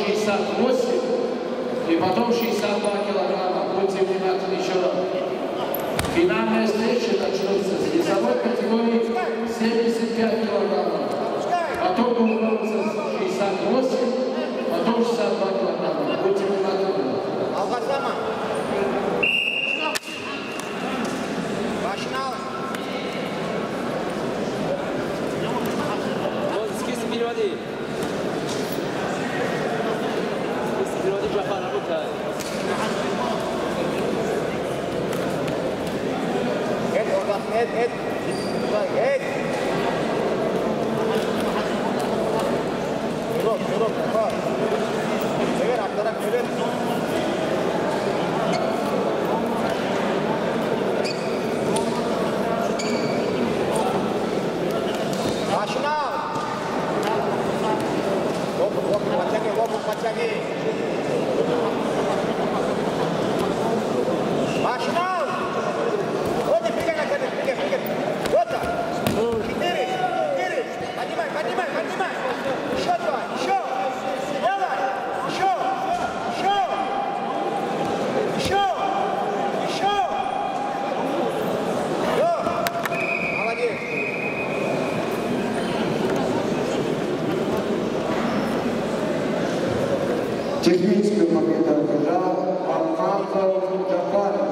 68 и потом 62 килограмма. Будьте внимательны еще раз. Финальная встреча начнется с весовой категории 75 килограммов. Потом будут бороться 68, потом 62 килограмма. Будьте внимательны. Алгазама. Başına al. Esqueci переводи. Переводи Джафар, работай. Et oradan, et. Et. Yürü, Mustafa. Sever, aktarak sever. Başına al. Lopu, paçaki. Başına al. Вот и прыгай на коня, прыгай. Вот так. 4. Поднимай. Еще 2, еще. Давай. Еще. Все. Молодец. Техническую победу одержал Алмазов Джафар.